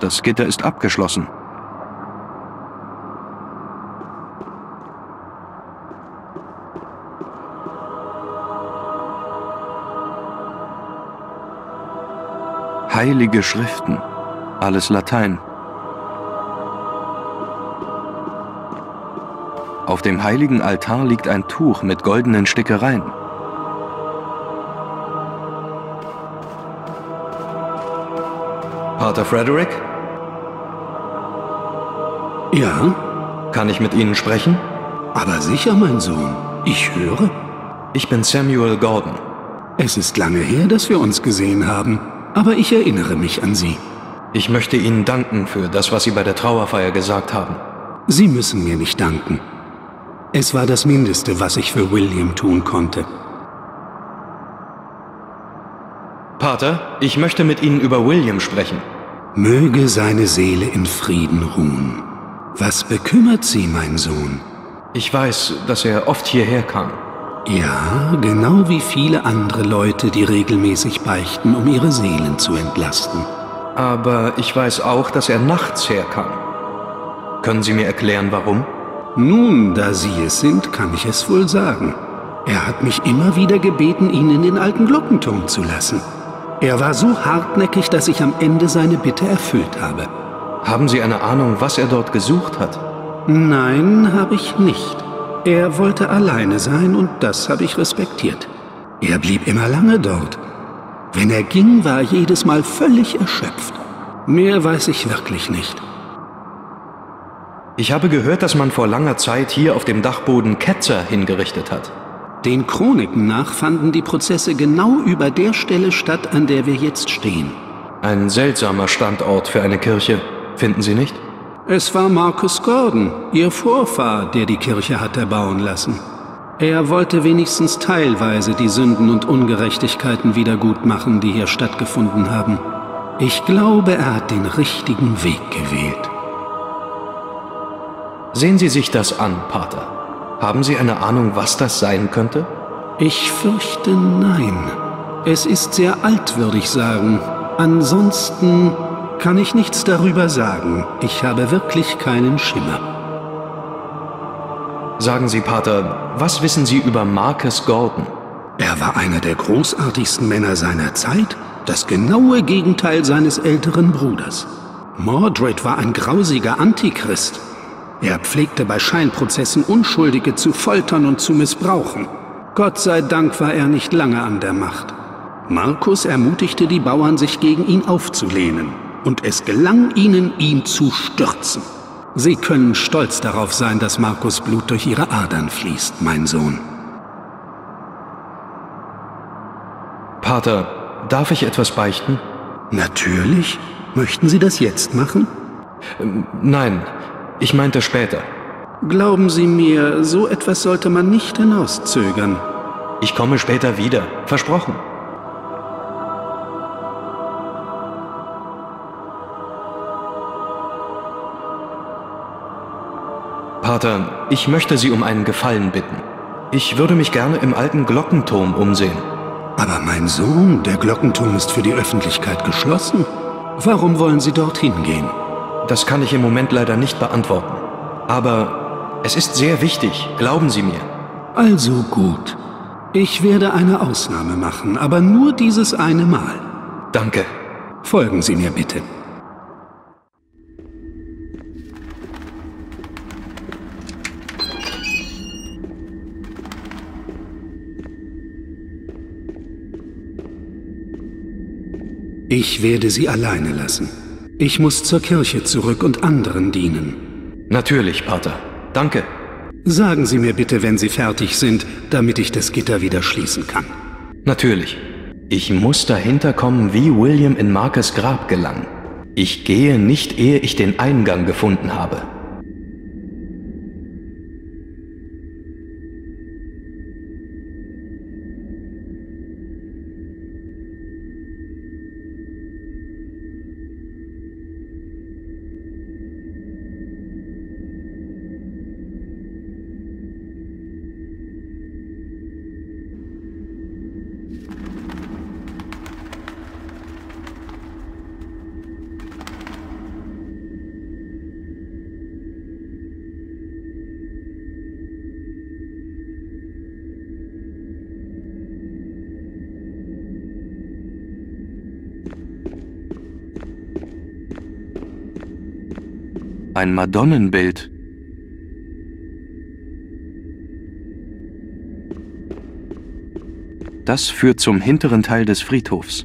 Das Gitter ist abgeschlossen. Heilige Schriften, alles Latein. Auf dem heiligen Altar liegt ein Tuch mit goldenen Stickereien. Pater Frederick? Ja? Kann ich mit Ihnen sprechen? Aber sicher, mein Sohn. Ich höre. Ich bin Samuel Gordon. Es ist lange her, dass wir uns gesehen haben, aber ich erinnere mich an Sie. Ich möchte Ihnen danken für das, was Sie bei der Trauerfeier gesagt haben. Sie müssen mir nicht danken. Es war das Mindeste, was ich für William tun konnte. Pater, ich möchte mit Ihnen über William sprechen. Möge seine Seele in Frieden ruhen. Was bekümmert Sie, mein Sohn? Ich weiß, dass er oft hierher kam. Ja, genau wie viele andere Leute, die regelmäßig beichten, um ihre Seelen zu entlasten. Aber ich weiß auch, dass er nachts herkam. Können Sie mir erklären, warum? Nun, da Sie es sind, kann ich es wohl sagen. Er hat mich immer wieder gebeten, ihn in den alten Glockenturm zu lassen. Er war so hartnäckig, dass ich am Ende seine Bitte erfüllt habe. Haben Sie eine Ahnung, was er dort gesucht hat? Nein, habe ich nicht. Er wollte alleine sein und das habe ich respektiert. Er blieb immer lange dort. Wenn er ging, war er jedes Mal völlig erschöpft. Mehr weiß ich wirklich nicht. Ich habe gehört, dass man vor langer Zeit hier auf dem Dachboden Ketzer hingerichtet hat. Den Chroniken nach fanden die Prozesse genau über der Stelle statt, an der wir jetzt stehen. Ein seltsamer Standort für eine Kirche, finden Sie nicht? Es war Marcus Gordon, Ihr Vorfahr, der die Kirche hat erbauen lassen. Er wollte wenigstens teilweise die Sünden und Ungerechtigkeiten wiedergutmachen, die hier stattgefunden haben. Ich glaube, er hat den richtigen Weg gewählt. Sehen Sie sich das an, Pater. Haben Sie eine Ahnung, was das sein könnte? Ich fürchte, nein. Es ist sehr alt, würde ich sagen. Ansonsten kann ich nichts darüber sagen. Ich habe wirklich keinen Schimmer. Sagen Sie, Pater, was wissen Sie über Marcus Gordon? Er war einer der großartigsten Männer seiner Zeit, das genaue Gegenteil seines älteren Bruders. Mordred war ein grausiger Antichrist. Er pflegte bei Scheinprozessen Unschuldige zu foltern und zu missbrauchen. Gott sei Dank war er nicht lange an der Macht. Marcus ermutigte die Bauern, sich gegen ihn aufzulehnen. Und es gelang ihnen, ihn zu stürzen. Sie können stolz darauf sein, dass Marcus Blut durch ihre Adern fließt, mein Sohn. Pater, darf ich etwas beichten? Natürlich. Möchten Sie das jetzt machen? Nein, ich meinte später. Glauben Sie mir, so etwas sollte man nicht hinauszögern. Ich komme später wieder, versprochen. Pater, ich möchte Sie um einen Gefallen bitten. Ich würde mich gerne im alten Glockenturm umsehen. Aber mein Sohn, der Glockenturm ist für die Öffentlichkeit geschlossen. Warum wollen Sie dorthin gehen? Das kann ich im Moment leider nicht beantworten. Aber es ist sehr wichtig, glauben Sie mir. Also gut. Ich werde eine Ausnahme machen, aber nur dieses eine Mal. Danke. Folgen Sie mir bitte. Ich werde Sie alleine lassen. Ich muss zur Kirche zurück und anderen dienen. Natürlich, Pater. Danke. Sagen Sie mir bitte, wenn Sie fertig sind, damit ich das Gitter wieder schließen kann. Natürlich. Ich muss dahinter kommen, wie William in Marcus Grab gelang. Ich gehe nicht, ehe ich den Eingang gefunden habe. Ein Madonnenbild. Das führt zum hinteren Teil des Friedhofs.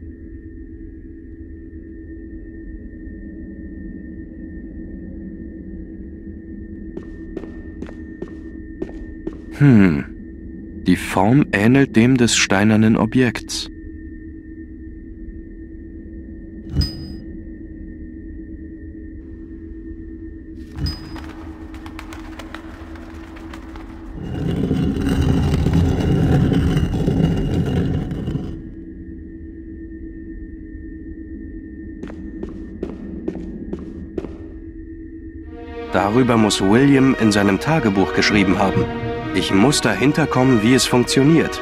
Die Form ähnelt dem des steinernen Objekts. Darüber muss William in seinem Tagebuch geschrieben haben. Ich muss dahinter kommen, wie es funktioniert.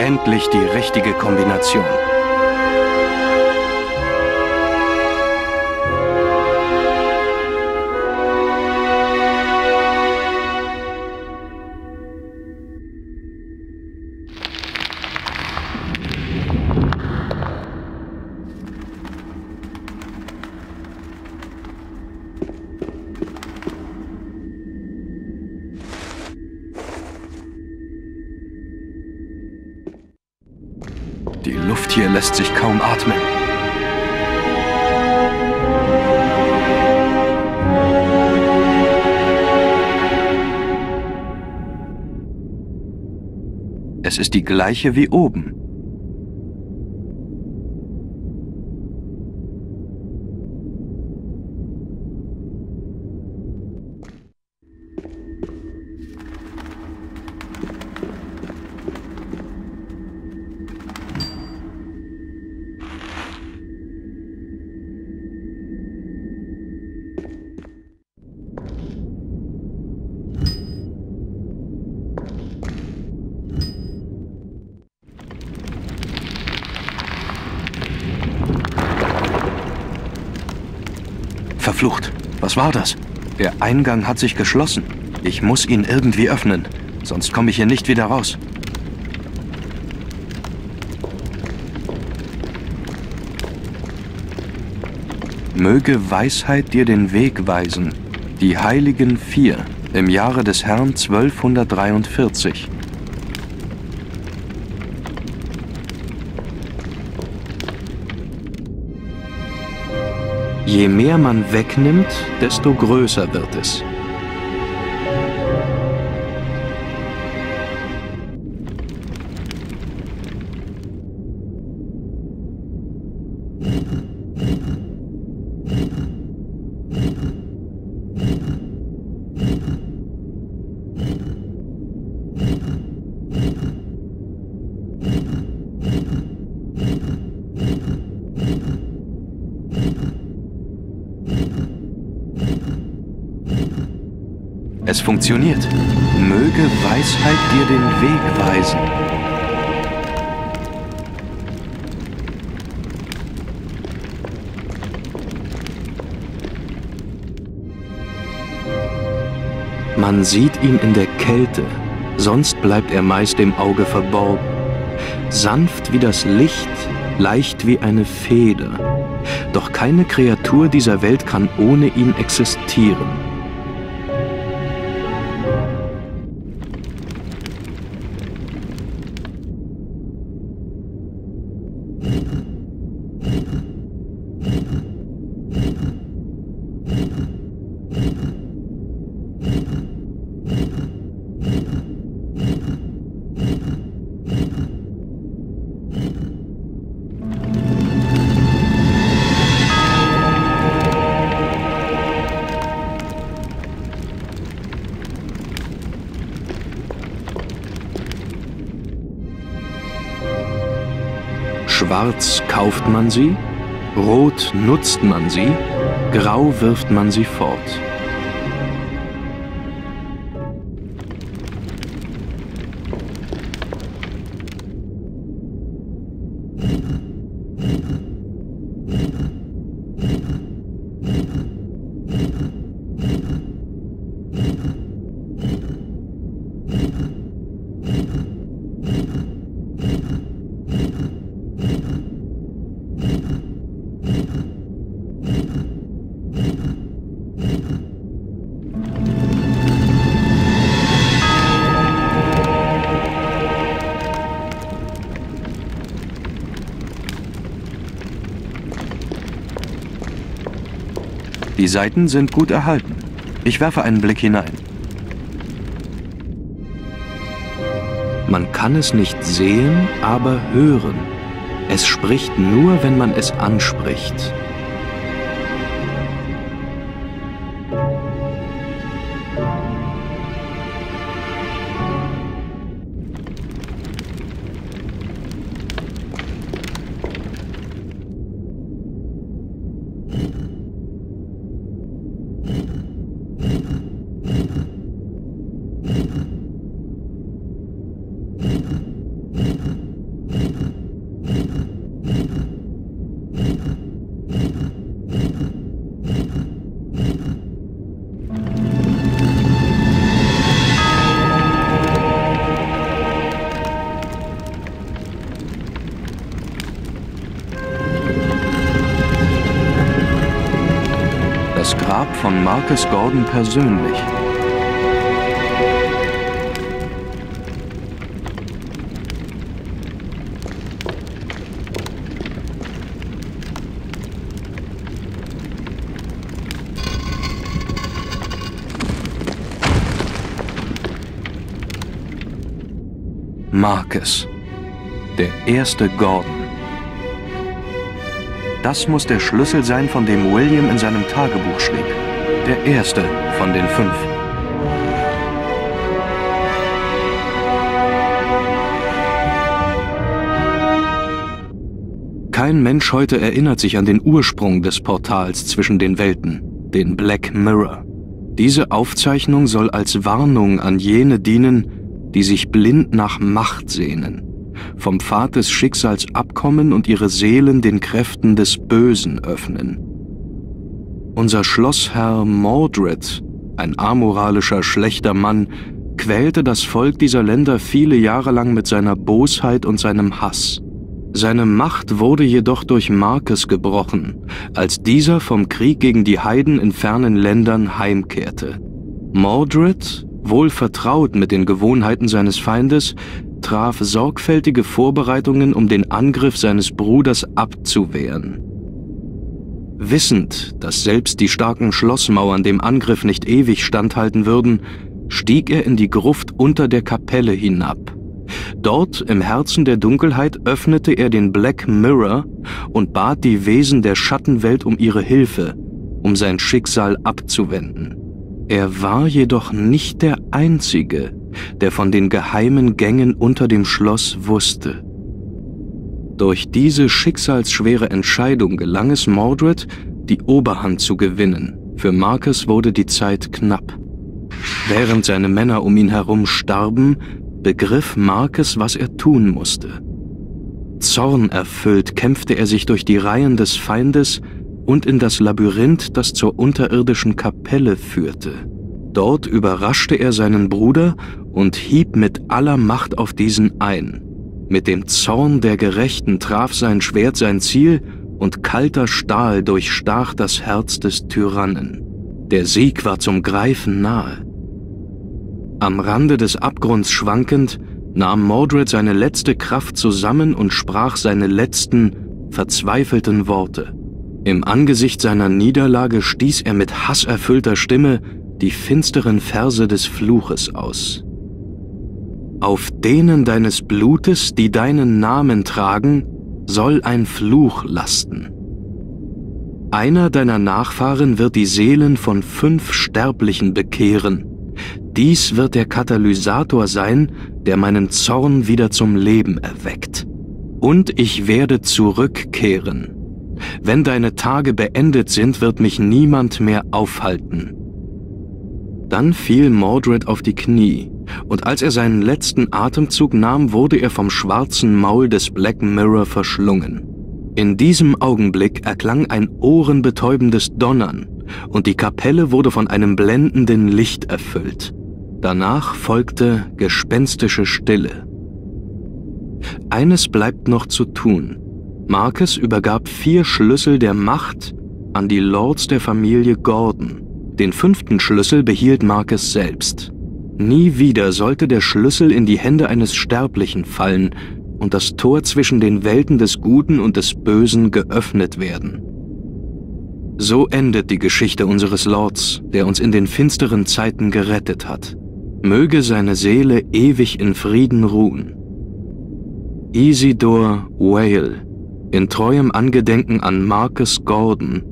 Endlich die richtige Kombination. Die Luft hier lässt sich kaum atmen. Es ist die gleiche wie oben. Verflucht, was war das? Der Eingang hat sich geschlossen. Ich muss ihn irgendwie öffnen, sonst komme ich hier nicht wieder raus. Möge Weisheit dir den Weg weisen. Die Heiligen Vier im Jahre des Herrn 1243. Je mehr man wegnimmt, desto größer wird es. Es funktioniert. Möge Weisheit dir den Weg weisen. Man sieht ihn in der Kälte, sonst bleibt er meist dem Auge verborgen. Sanft wie das Licht, leicht wie eine Feder. Doch keine Kreatur dieser Welt kann ohne ihn existieren. Schwarz kauft man sie, rot nutzt man sie, grau wirft man sie fort. Die Seiten sind gut erhalten. Ich werfe einen Blick hinein. Man kann es nicht sehen, aber hören. Es spricht nur, wenn man es anspricht. von Marcus Gordon persönlich. Marcus, der erste Gordon. Das muss der Schlüssel sein, von dem William in seinem Tagebuch schrieb. Der erste von den 5. Kein Mensch heute erinnert sich an den Ursprung des Portals zwischen den Welten, den Black Mirror. Diese Aufzeichnung soll als Warnung an jene dienen, die sich blind nach Macht sehnen, vom Pfad des Schicksals abkommen und ihre Seelen den Kräften des Bösen öffnen. Unser Schlossherr Mordred, ein amoralischer, schlechter Mann, quälte das Volk dieser Länder viele Jahre lang mit seiner Bosheit und seinem Hass. Seine Macht wurde jedoch durch Marcus gebrochen, als dieser vom Krieg gegen die Heiden in fernen Ländern heimkehrte. Mordred, wohl vertraut mit den Gewohnheiten seines Feindes, traf sorgfältige Vorbereitungen, um den Angriff seines Bruders abzuwehren. Wissend, dass selbst die starken Schlossmauern dem Angriff nicht ewig standhalten würden, stieg er in die Gruft unter der Kapelle hinab. Dort, im Herzen der Dunkelheit, öffnete er den Black Mirror und bat die Wesen der Schattenwelt um ihre Hilfe, um sein Schicksal abzuwenden. Er war jedoch nicht der Einzige, der von den geheimen Gängen unter dem Schloss wusste. Durch diese schicksalsschwere Entscheidung gelang es Mordred, die Oberhand zu gewinnen. Für Marcus wurde die Zeit knapp. Während seine Männer um ihn herum starben, begriff Marcus, was er tun musste. Zornerfüllt kämpfte er sich durch die Reihen des Feindes und in das Labyrinth, das zur unterirdischen Kapelle führte. Dort überraschte er seinen Bruder und hieb mit aller Macht auf diesen ein. Mit dem Zorn der Gerechten traf sein Schwert sein Ziel und kalter Stahl durchstach das Herz des Tyrannen. Der Sieg war zum Greifen nahe. Am Rande des Abgrunds schwankend, nahm Mordred seine letzte Kraft zusammen und sprach seine letzten, verzweifelten Worte. Im Angesicht seiner Niederlage stieß er mit hasserfüllter Stimme die finsteren Verse des Fluches aus. Auf denen deines Blutes, die deinen Namen tragen, soll ein Fluch lasten. Einer deiner Nachfahren wird die Seelen von 5 Sterblichen bekehren. Dies wird der Katalysator sein, der meinen Zorn wieder zum Leben erweckt. Und ich werde zurückkehren. Wenn deine Tage beendet sind, wird mich niemand mehr aufhalten. Dann fiel Mordred auf die Knie, und als er seinen letzten Atemzug nahm, wurde er vom schwarzen Maul des Black Mirror verschlungen. In diesem Augenblick erklang ein ohrenbetäubendes Donnern, und die Kapelle wurde von einem blendenden Licht erfüllt. Danach folgte gespenstische Stille. Eines bleibt noch zu tun. Marcus übergab 4 Schlüssel der Macht an die Lords der Familie Gordon. Den 5. Schlüssel behielt Marcus selbst. Nie wieder sollte der Schlüssel in die Hände eines Sterblichen fallen und das Tor zwischen den Welten des Guten und des Bösen geöffnet werden. So endet die Geschichte unseres Lords, der uns in den finsteren Zeiten gerettet hat. Möge seine Seele ewig in Frieden ruhen. Isidore Whale, in treuem Angedenken an Marcus Gordon,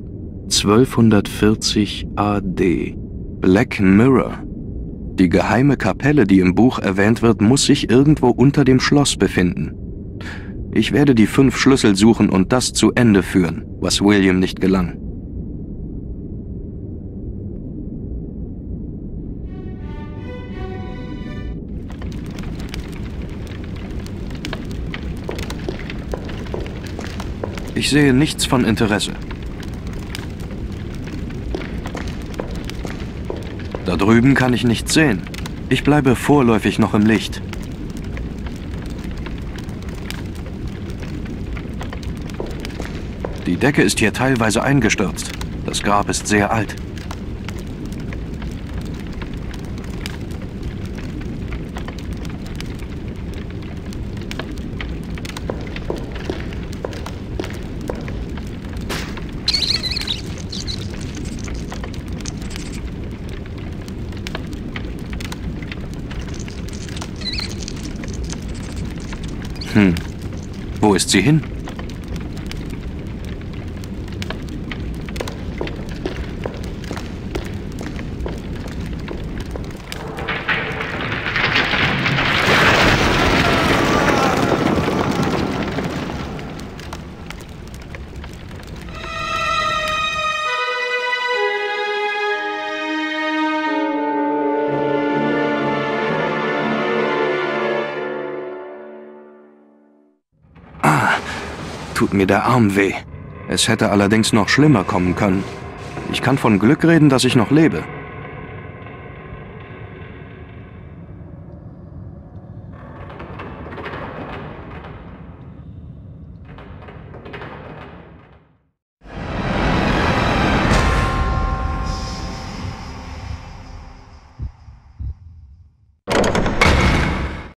1240 AD. Black Mirror. Die geheime Kapelle, die im Buch erwähnt wird, muss sich irgendwo unter dem Schloss befinden. Ich werde die 5 Schlüssel suchen und das zu Ende führen, was William nicht gelang. Ich sehe nichts von Interesse. Da drüben kann ich nichts sehen. Ich bleibe vorläufig noch im Licht. Die Decke ist hier teilweise eingestürzt. Das Grab ist sehr alt. Wo ist sie hin? Tut mir der Arm weh. Es hätte allerdings noch schlimmer kommen können. Ich kann von Glück reden, dass ich noch lebe.